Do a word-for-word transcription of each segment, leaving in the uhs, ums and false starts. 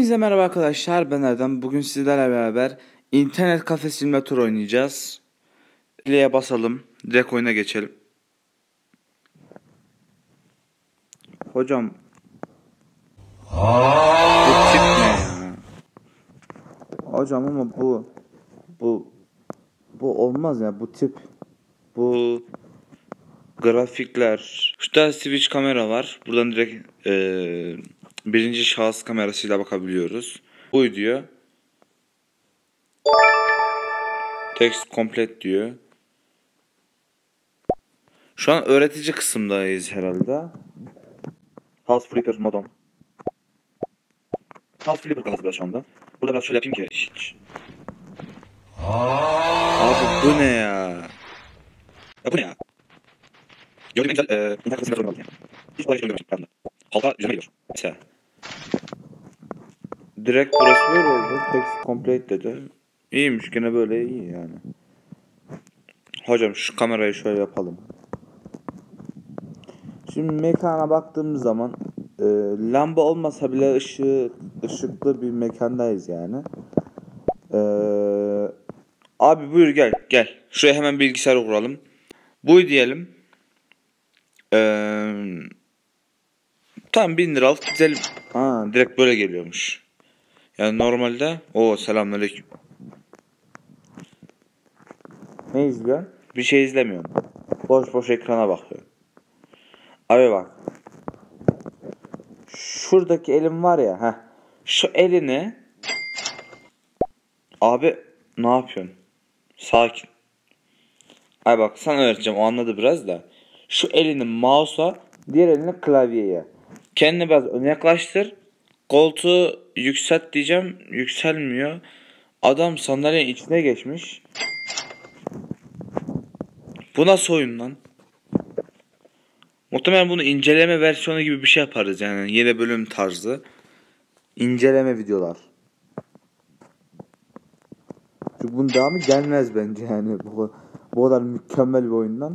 Hepinize merhaba arkadaşlar, ben Erdem. Bugün sizlerle beraber internet kafe simülatör oynayacağız. Play'e basalım, direkt oyuna geçelim. Hocam bu tip ne ya? Hocam ama bu bu bu olmaz ya, bu tip, bu grafikler. Şurada switch kamera var. Buradan direkt ee, birinci şahıs kamerasıyla bakabiliyoruz. Bu diyor. Text complete diyor. Şu an öğretici kısımdayız herhalde. House Flipper modon. House Flipper kaldı biraz şu anda. Burada biraz şöyle yapayım ki. Hiç. Abi bu ne ya? Ya bu ne ya? Gördüğüm en güzel e, internet kısımda sorun oldu yani. Hiç kolay şey görmemiştim ben de. Halka üzerine geliyor. Mesela. Direkt burası böyle oldu. Text complete dedi. İyiymiş, gene böyle iyi yani. Hocam şu kamerayı şöyle yapalım. Şimdi mekana baktığımız zaman e, lamba olmasa bile ışığı, ışıklı bir mekandayız yani. E, abi buyur gel gel. Şuraya hemen bilgisayarı kuralım. Buy diyelim. E, tamam bin liralık gidelim. Ha, direkt böyle geliyormuş. Yani normalde o selamünaleyküm. Ne izliyorsun? Bir şey izlemiyorum. Boş boş ekrana bakıyorum. Abi bak. Şuradaki elim var ya, ha. Şu elini abi ne yapıyorsun? Sakin. Ay bak, sana öğreteceğim, o anladı biraz da. Şu elini mouse'a, diğer elini klavyeye. Kendini biraz öne yaklaştır. Koltuğu yükselt diyeceğim. Yükselmiyor. Adam sandalyenin içine geçmiş. Bu nasıl oyun lan? Muhtemelen bunu inceleme versiyonu gibi bir şey yaparız yani. Yeni bölüm tarzı. İnceleme videolar. Çünkü bunun devamı gelmez bence yani. Bu, bu kadar mükemmel bir oyundan.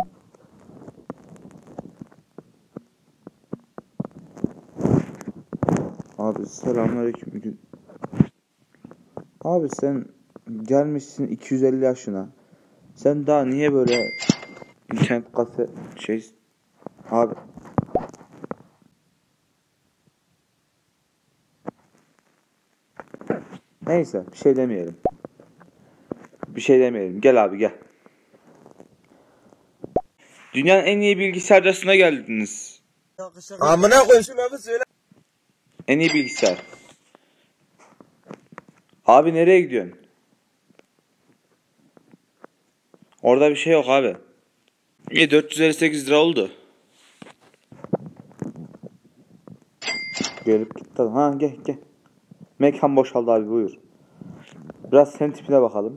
Abi selamünaleyküm. Abi sen gelmişsin iki yüz elli yaşına. Sen daha niye böyle internet kafe şey abi? Neyse, bir şey demeyelim. Bir şey demeyelim. Gel abi gel. Dünyanın en iyi bilgisayarcısına geldiniz. Amına koy şu lafı söyle. En iyi bilgisayar. Abi nereye gidiyorsun? Orada bir şey yok abi. İyi, dört yüz elli sekiz lira oldu. Gelip gitti. Ha gel gel. Mekan boşaldı abi, buyur. Biraz sen tipine bakalım.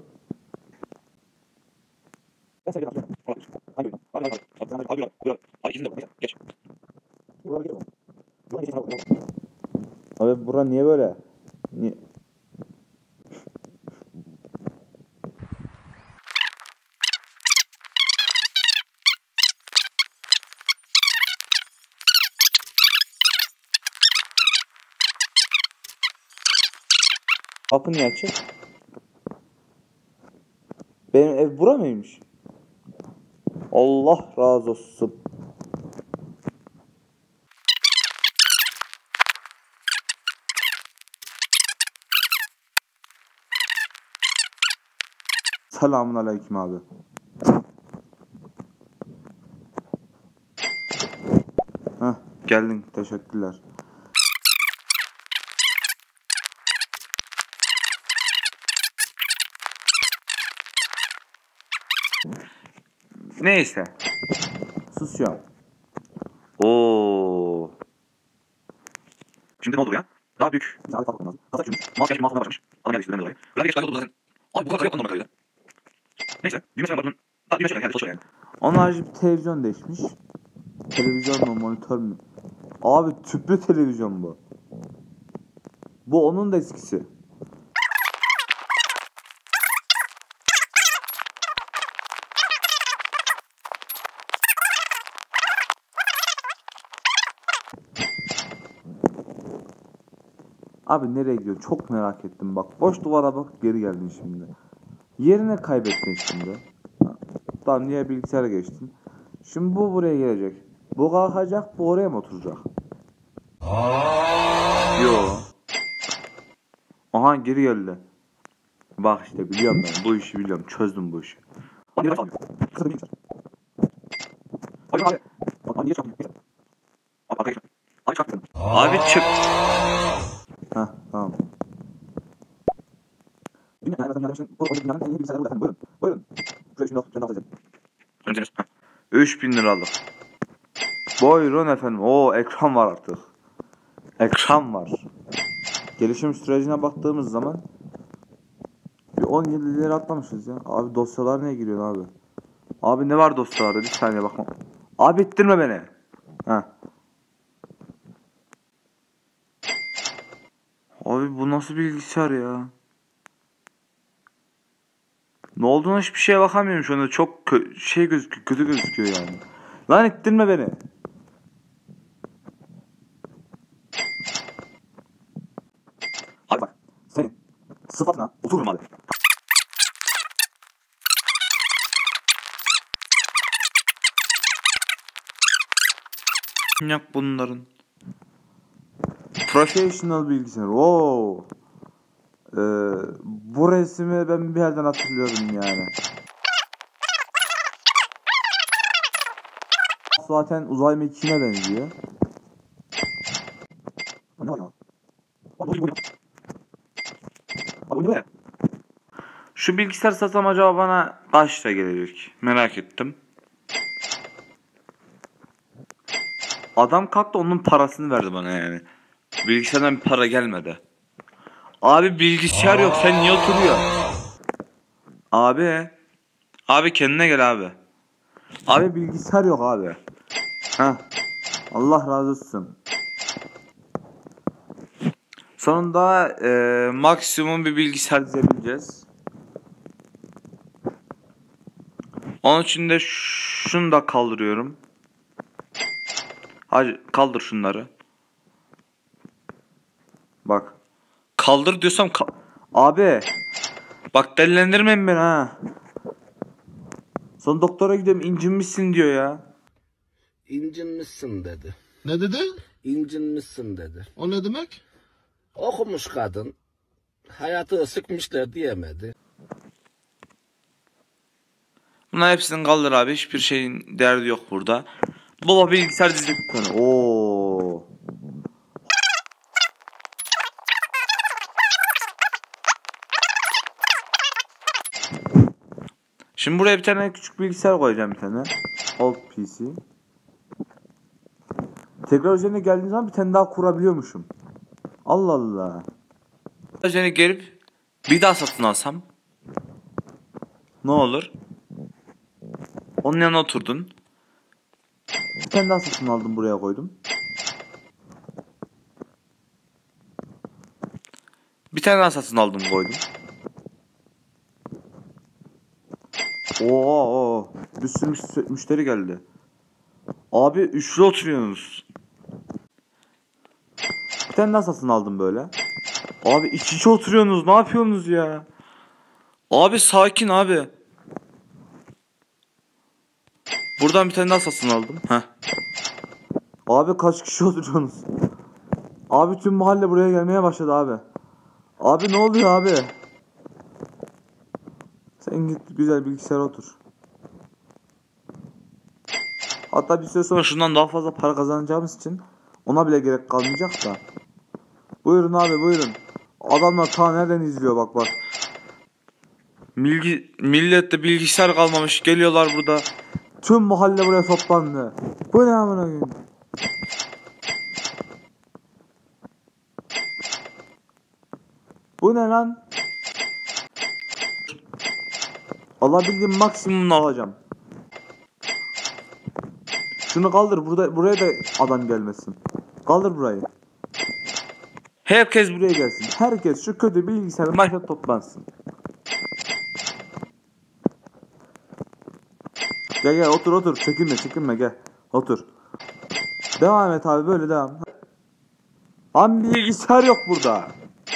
Abi bura niye böyle? Niye? Kapı niye açık? Benim ev bura mıymış? Allah razı olsun. Selamun aleyküm abi. Heh, geldin, teşekkürler. Neyse. Susuyorum. Oo. Şimdi ne oldu ya? Daha büyük. Abi fark olmaz. Kasa küçülmüş. Mouse gerçekten mouse'una başlamış. Adam geldi üstünden dolayı. Klavye geç oldu zaten. Abi bu kadar yapmadım normalde. Neyse. Düğmesi var bakın. Daha düğmesi var yani. Çalışıyor yani. Onun harici bir televizyon değişmiş. Televizyon mu, monitör mü? Abi tüplü televizyon bu. Bu onun da eskisi. Abi nereye gidiyor? Çok merak ettim bak. Boş duvara bak geri geldin şimdi. Yerine kaybettin şimdi. Ha, tamam niye bilgisayara geçtin? Şimdi bu buraya gelecek. Bu kalkacak, bu oraya mı oturacak? Yo. Aha geri geldi. Bak işte biliyorum ben. Bu işi biliyorum. Çözdüm bu işi. Abi niye çarptın? Abi abi. Abi niye çarptın? Abi arkaya geçme. Abi çarptın. Abi çık. Heh tamam. Dünya yani zaten bu o dünyanın en iyi bilgisayarı burada efendim. Buyurun. Buyurun. Şuraya şimdi al. Şunu alacağım. üç bin liralık. Buyurun efendim. Oo ekran var artık. Ekran var. Gelişim sürecine baktığımız zaman bir on yıl ileri atlamışız ya. Abi dosyalar neye giriyor abi? Abi ne var dosyalarda? Bir saniye bakma. Abi ittirme beni. Ha. Abi bu nasıl bilgisayar ya? Ne olduğuna hiçbir şeye bakamıyorum şu anda. Çok kö şey gözüküyor, kötü gözüküyor yani. Lan ittirme beni. Abi bak. Senin sıfatına otururum abi. Yok bunların. Professional bilgisayar. Wow. Ee, bu resmi ben bir yerden hatırlıyorum yani. Zaten uzay mekiğine benziyor. Ne var ya? Şu bilgisayar satsam acaba bana kaç lira gelecek? Merak ettim. Adam kalktı onun parasını verdi bana yani. Bilgisayardan bir para gelmedi. Abi bilgisayar yok sen niye oturuyorsun? Abi. Abi kendine gel abi. Abi bilgisayar yok abi. Heh. Allah razı olsun. Sonunda e, maksimum bir bilgisayar dizebileceğiz. Onun için de şunu da kaldırıyorum. Hadi kaldır şunları. Bak. Kaldır diyorsam kal abi. Bak delilendirmeyin beni ha. Son doktora gidiyorum incinmişsin diyor ya. İncinmişsin dedi. Ne dedi? İncinmişsin dedi. O ne demek? Okumuş kadın. Hayatı sıkmışlar diyemedi. Bunların hepsini kaldır abi. Hiçbir şeyin derdi yok burada. Baba bilgisayar dizdik bir tane. Oo. Şimdi buraya bir tane küçük bilgisayar koyacağım bir tane. Old P C. Tekrar üzerine geldiğim zaman bir tane daha kurabiliyormuşum. Allah Allah. Üzerine gelip bir daha satın alsam ne olur? Onun yanına oturdun. Bir tane daha satın aldım buraya koydum. Bir tane daha satın aldım koydum. Oo, oo. Bir sürü müşteri geldi. Abi üçlü oturuyorsunuz. Bir tane daha satın aldım böyle. Abi iç içe oturuyorsunuz. Ne yapıyorsunuz ya? Abi sakin abi. Buradan bir tane daha satın aldım. Heh. Abi kaç kişi oturuyorsunuz? Abi tüm mahalle buraya gelmeye başladı abi. Abi ne oluyor abi? Sen git güzel bilgisayara otur. Hatta bir süre sonra şundan daha fazla para kazanacağımız için ona bile gerek kalmayacak da. Buyurun abi buyurun. Adamlar ta nereden izliyor bak bak. Milgi, millette bilgisayar kalmamış geliyorlar burada. Tüm mahalle buraya toplandı. Bu ne amına koyayım? Bu ne lan? Alabildiğim maksimumunu alacağım. Şunu kaldır burada buraya da adam gelmesin. Kaldır burayı. Herkes buraya gelsin. Herkes şu kötü bilgisayarın başına toplansın. Gel gel otur otur. Çekinme çekinme gel. Otur. Devam et abi böyle devam. Lan bilgisayar yok burada.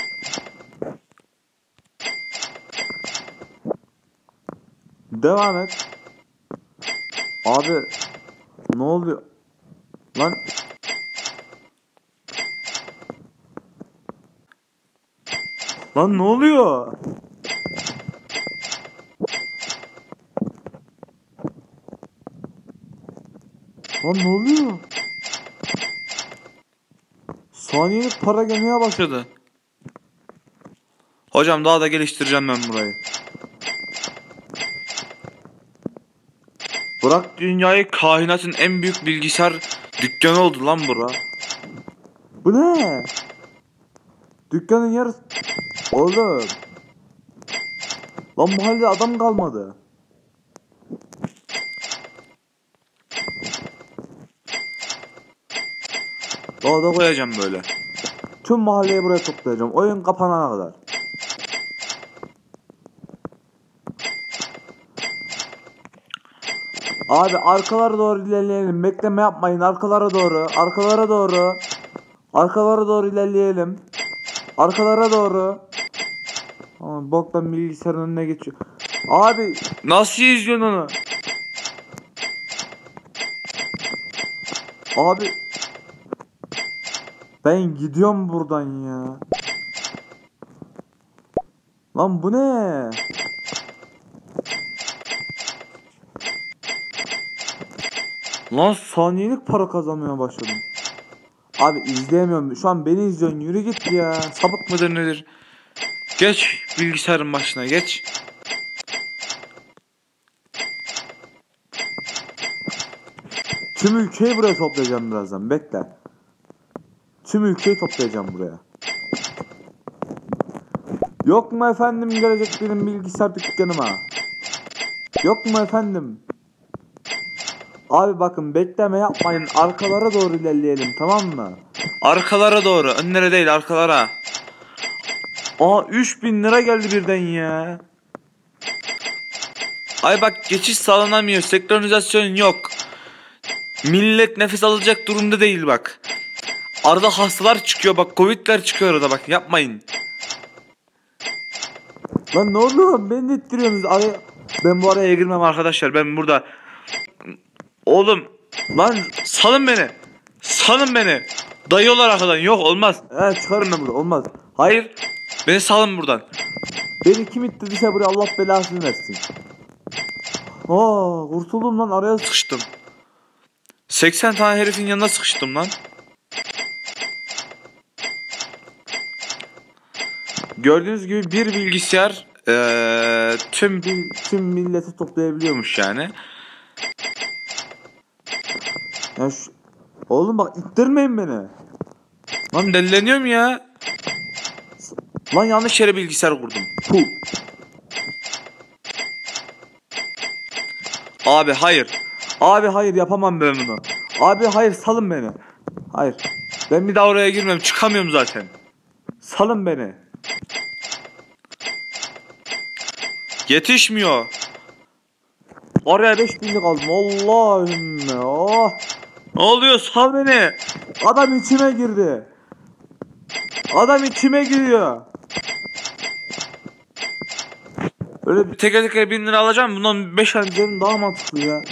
Devam et. Abi ne oluyor? Lan Lan ne oluyor? Lan ne oluyor? Saniyelik para gelmeye başladı. Hocam daha da geliştireceğim ben burayı. Bırak dünyayı, kainatın en büyük bilgisayar dükkanı oldu lan bura. Bu ne? Dükkanın yarısı... Oğlum. Lan mahallede adam kalmadı. Daha da koyacağım böyle. Tüm mahalleyi buraya toplayacağım. Oyun kapanana kadar. Abi arkalara doğru ilerleyelim. Bekleme yapmayın. Arkalara doğru. Arkalara doğru. Arkalara doğru ilerleyelim. Arkalara doğru. Aman boktan bilgisayarın önüne geçiyor. Abi nasıl izliyorsun onu? Abi ben gidiyorum buradan ya. Lan bu ne? Lan saniyelik para kazanmaya başladım. Abi izleyemiyorum. Şu an beni izliyorsun. Yürü git ya. Sapık mıdır nedir? Geç bilgisayarın başına geç. Tüm ülkeyi buraya toplayacağım birazdan. Bekle. Tüm ülkeyi toplayacağım buraya. Yok mu efendim gelecek benim bilgisayar dükkanıma? Yok mu efendim? Abi bakın bekleme yapmayın. Arkalara doğru ilerleyelim, tamam mı? Arkalara doğru. Önlere değil, arkalara. Aa üç bin lira geldi birden ya. Ay bak geçiş sağlanamıyor. Senkronizasyon yok. Millet nefes alacak durumda değil bak. Arada hastalar çıkıyor bak. Covid'ler çıkıyor arada bak. Yapmayın. Lan ne oluyor? Beni de ittiriyorsunuz. Araya... Ben bu araya girmem arkadaşlar. Ben burada... Oğlum. Lan salın beni. Salın beni. Dayıyorlar arkadan. Yok olmaz. Evet çıkarım ben burada. Olmaz. Hayır. Beni salın buradan. Beni kim ittirdiyse buraya Allah belasını versin. Aa kurtuldum lan, araya sıkıştım. seksen tane herifin yanına sıkıştım lan. Gördüğünüz gibi bir bilgisayar ee, tüm tüm milleti toplayabiliyormuş yani. Ya şu... Oğlum bak ittirmeyin beni. Lan delileniyorum ya. Lan yanlış yere bilgisayar kurdum. Puh. Abi hayır. Abi hayır yapamam ben bunu. Abi hayır salın beni. Hayır. Ben bir daha oraya girmem. Çıkamıyorum zaten. Salın beni. Yetişmiyor. Oraya beş binlik aldım. Allahümme. Oh. Ne oluyor? Sal beni. Adam içime girdi. Adam içime giriyor. Öyle bir teker teker bin lira alacağım. Bundan beş alacağım daha mantıklı ya.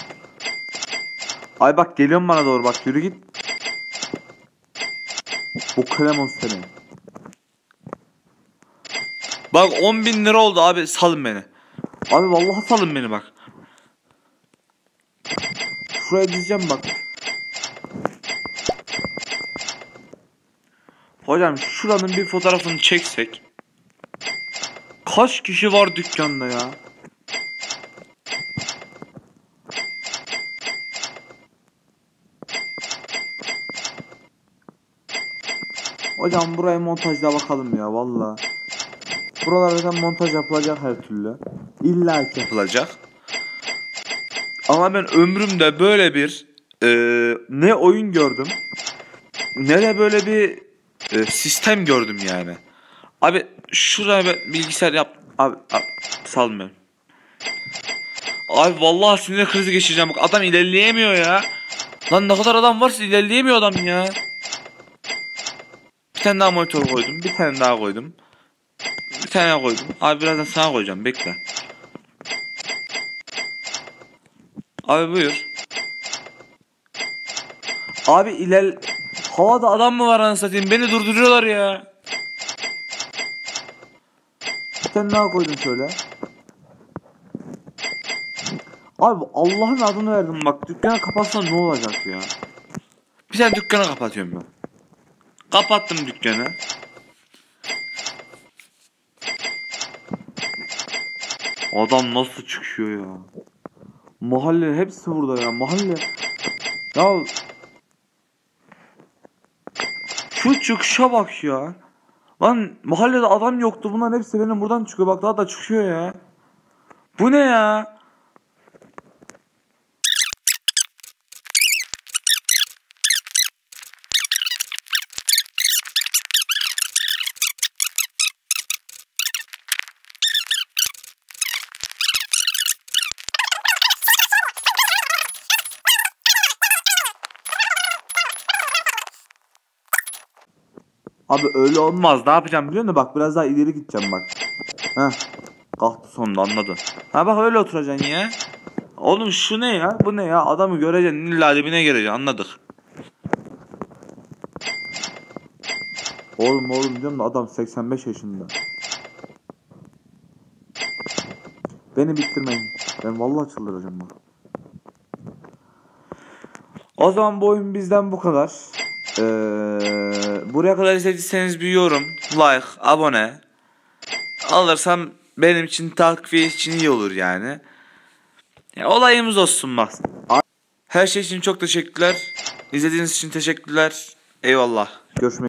Ay bak geliyorum bana doğru bak, yürü git. O kremon seni. Bak on bin lira oldu abi, salın beni. Abi vallahi salın beni bak. Şuraya dizeceğim bak. Hocam şuranın bir fotoğrafını çeksek. Kaç kişi var dükkanda ya? Hocam buraya montajla bakalım ya valla. Buralarda zaten montaj yapılacak her türlü. İlla ki yapılacak. Ama ben ömrümde böyle bir e, ne oyun gördüm ne de böyle bir e, sistem gördüm yani. Abi şuraya ben bilgisayar yap. Abi, abi salın beni. Abi vallahi sinir krizi geçireceğim. Bak adam ilerleyemiyor ya. Lan ne kadar adam varsa ilerleyemiyor adam ya. Bir tane daha monitör koydum. Bir tane daha koydum. Bir tane daha koydum. Abi birazdan sana koyacağım. Bekle. Abi buyur. Abi iler... Havada adam mı var anasını satayım? Beni durduruyorlar ya. Bir tane daha koydum şöyle. Abi Allah'ın adını verdim bak. Dükkanı kapatsan ne olacak ya? Bir tane dükkanı kapatıyorum ben. Kapattım dükkanı. Adam nasıl çıkıyor ya? Mahalle hepsi burada ya. Mahalle. Ya şu çıkışa bak ya. Lan mahallede adam yoktu. Bunların hepsi benim buradan çıkıyor. Bak daha da çıkıyor ya. Bu ne ya? Abi öyle olmaz. Ne yapacağım biliyor musun? Bak biraz daha ileri gideceğim bak. Heh. Kalktı sonunda anladı. Ha bak öyle oturacaksın ya. Oğlum şu ne ya? Bu ne ya? Adamı göreceksin. İlla dibine gireceksin. Anladık. Oğlum oğlum diyorum da adam seksen beş yaşında. Beni bitirmeyin. Ben vallahi çıldıracağım bak. O zaman bu oyun bizden bu kadar. Ee, buraya kadar izlediyseniz bir yorum, like, abone alırsam benim için takviye için iyi olur yani. Ya, olayımız olsun bak. Her şey için çok teşekkürler. İzlediğiniz için teşekkürler. Eyvallah. Görüşmek